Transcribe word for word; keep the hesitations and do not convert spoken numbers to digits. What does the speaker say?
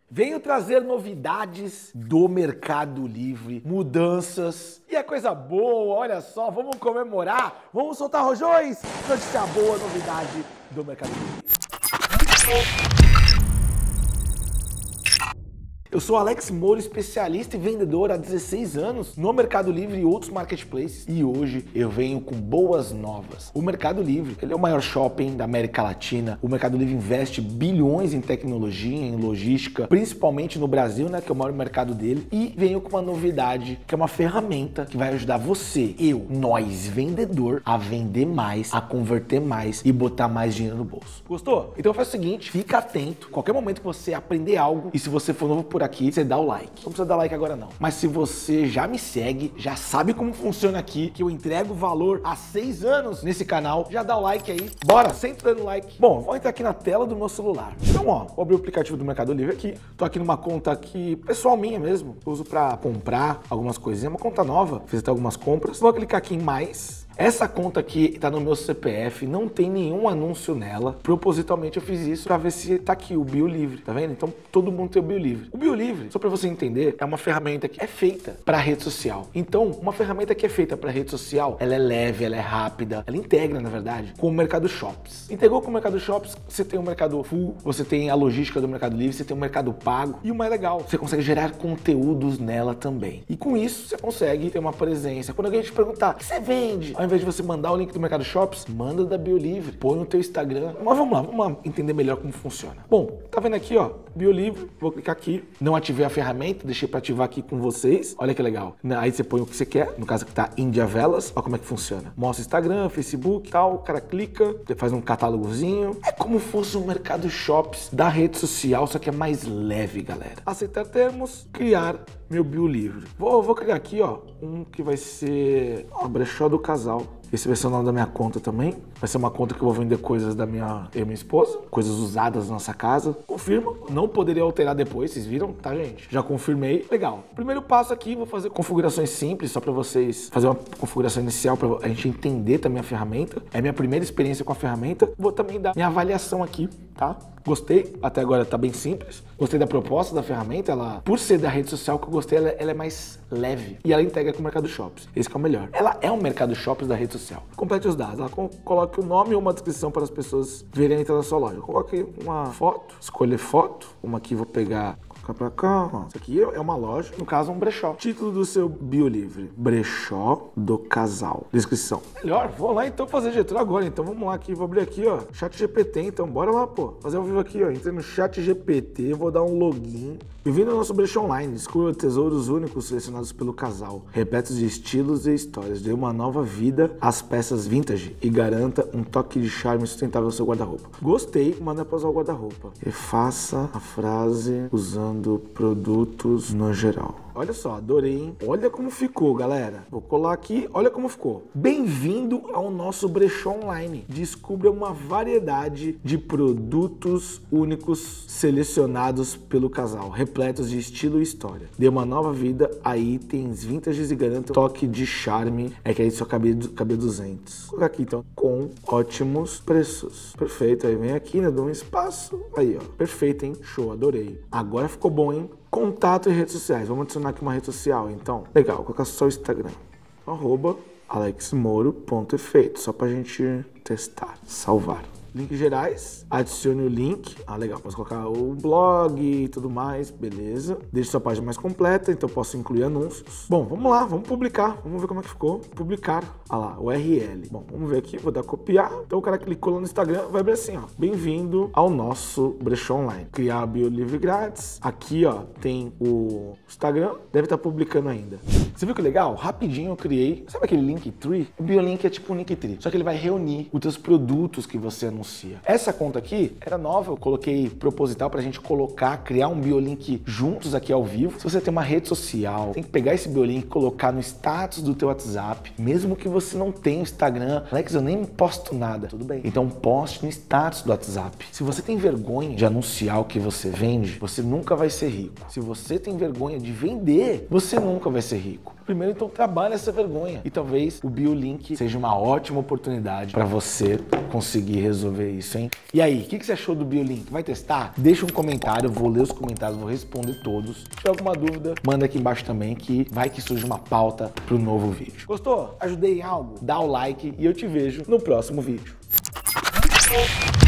Venho trazer novidades do Mercado Livre, mudanças e é coisa boa, olha só, vamos comemorar, vamos soltar rojões, notícia boa, novidade do Mercado Livre. Eu sou Alex Moro, especialista e vendedor há dezesseis anos no Mercado Livre e outros marketplaces. E hoje eu venho com boas novas. O Mercado Livre, ele é o maior shopping da América Latina. O Mercado Livre investe bilhões em tecnologia, em logística, principalmente no Brasil, né, que é o maior mercado dele. E venho com uma novidade, que é uma ferramenta que vai ajudar você, eu, nós, vendedor, a vender mais, a converter mais e botar mais dinheiro no bolso. Gostou? Então faz o seguinte, fica atento. Qualquer momento que você aprender algo e se você for novo por aqui, você dá o like. Não precisa dar like agora não. Mas se você já me segue, já sabe como funciona aqui, que eu entrego valor há seis anos nesse canal, já dá o like aí. Bora, sempre dando like. Bom, vou entrar aqui na tela do meu celular. Então, ó, vou abrir o aplicativo do Mercado Livre aqui. Tô aqui numa conta aqui, pessoal minha mesmo. Eu uso pra comprar algumas coisinhas. Uma conta nova, fiz até algumas compras. Vou clicar aqui em mais. Essa conta aqui tá no meu C P F, não tem nenhum anúncio nela. Propositalmente eu fiz isso pra ver se tá aqui o BioLivre, tá vendo? Então todo mundo tem o BioLivre. O BioLivre, só pra você entender, é uma ferramenta que é feita pra rede social. Então, uma ferramenta que é feita pra rede social, ela é leve, ela é rápida, ela integra, na verdade, com o Mercado Shops. Integrou com o Mercado Shops, você tem o Mercado Full, você tem a logística do Mercado Livre, você tem o Mercado Pago e o mais legal, você consegue gerar conteúdos nela também. E com isso, você consegue ter uma presença. Quando alguém te perguntar, o que você vende? Ao invés de você mandar o link do Mercado Shops, manda da BioLivre, põe no teu Instagram. Mas vamos lá, vamos lá entender melhor como funciona. Bom, tá vendo aqui, ó, BioLivre, vou clicar aqui, não ativei a ferramenta, deixei para ativar aqui com vocês. Olha que legal. Aí você põe o que você quer, no caso que tá Índia Velas, olha como é que funciona. Mostra Instagram, Facebook, tal, o cara clica, você faz um catálogozinho. É como fosse um Mercado Shops da rede social, só que é mais leve, galera. Aceitar termos, criar meu BioLivre. Vou, vou criar aqui, ó, um que vai ser ó, brechó do casal. Esse vai ser o nome da minha conta também. Vai ser uma conta que eu vou vender coisas da minha e minha esposa, coisas usadas na nossa casa. Confirma, não poderia alterar depois, vocês viram, tá, gente? Já confirmei. Legal. Primeiro passo aqui, vou fazer configurações simples, só para vocês fazer uma configuração inicial para a gente entender também a ferramenta. É minha primeira experiência com a ferramenta. Vou também dar minha avaliação aqui, tá? Gostei, até agora tá bem simples. Gostei da proposta da ferramenta, ela, por ser da rede social que eu gostei, ela, ela é mais leve e ela integra com o Mercado Shops. Esse que é o melhor. Ela é um Mercado Shops da rede social. Complete os dados, ela coloque o nome e uma descrição para as pessoas verem entrar na sua loja. Coloque uma foto, escolher foto, uma aqui vou pegar pra cá, ó. Isso aqui é uma loja, no caso um brechó. Título do seu BioLivre, brechó do casal. Descrição. Melhor, vou lá então fazer Getúlio agora, então vamos lá aqui, vou abrir aqui, ó, Chat G P T, então bora lá, pô. Fazer ao vivo aqui, ó, entrei no Chat G P T, vou dar um login. Bem-vindo ao nosso brechó online, descubra tesouros únicos selecionados pelo casal, repletos de estilos e histórias, dê uma nova vida às peças vintage e garanta um toque de charme sustentável ao seu guarda-roupa. Gostei, manda pra usar o guarda-roupa. Refaça a frase usando produtos no geral. Olha só, adorei, hein? Olha como ficou, galera. Vou colar aqui, olha como ficou. Bem-vindo ao nosso brechó online. Descubra uma variedade de produtos únicos selecionados pelo casal, repletos de estilo e história. Dê uma nova vida a itens vintages e garanta um toque de charme. É que aí só cabe, cabe duzentos. Vou colocar aqui, então, com ótimos preços. Perfeito, aí vem aqui, né? Dou um espaço. Aí, ó. Perfeito, hein? Show, adorei. Agora ficou bom, hein? Contato e redes sociais. Vamos adicionar aqui uma rede social, então. Legal, vou colocar só o Instagram. Arroba alexmoro.efeito. Só pra gente testar. Salvar. Links gerais, adicione o link. Ah, legal, posso colocar o blog e tudo mais, beleza. Deixe sua página mais completa, então posso incluir anúncios. Bom, vamos lá, vamos publicar. Vamos ver como é que ficou. Publicar. Ah lá, U R L. Bom, vamos ver aqui, vou dar copiar. Então o cara clicou lá no Instagram, vai abrir assim, ó. Bem-vindo ao nosso brechó online. Criar BioLivre grátis. Aqui, ó, tem o Instagram. Deve estar publicando ainda. Você viu que legal? Rapidinho eu criei. Sabe aquele Linktree? O BioLink é tipo um Linktree. Só que ele vai reunir os teus produtos que você anuncia. Essa conta aqui era nova, eu coloquei proposital pra gente colocar, criar um BioLink juntos aqui ao vivo. Se você tem uma rede social, tem que pegar esse BioLink e colocar no status do teu WhatsApp, mesmo que você não tenha Instagram. Alex, eu nem posto nada. Tudo bem. Então poste no status do WhatsApp. Se você tem vergonha de anunciar o que você vende, você nunca vai ser rico. Se você tem vergonha de vender, você nunca vai ser rico. público. Primeiro, então, trabalha essa vergonha. E talvez o BioLink seja uma ótima oportunidade para você conseguir resolver isso, hein? E aí, o que, que você achou do BioLink? Vai testar? Deixa um comentário, eu vou ler os comentários, vou responder todos. Se tiver alguma dúvida, manda aqui embaixo também, que vai que surge uma pauta para o novo vídeo. Gostou? Ajudei em algo? Dá o like e eu te vejo no próximo vídeo.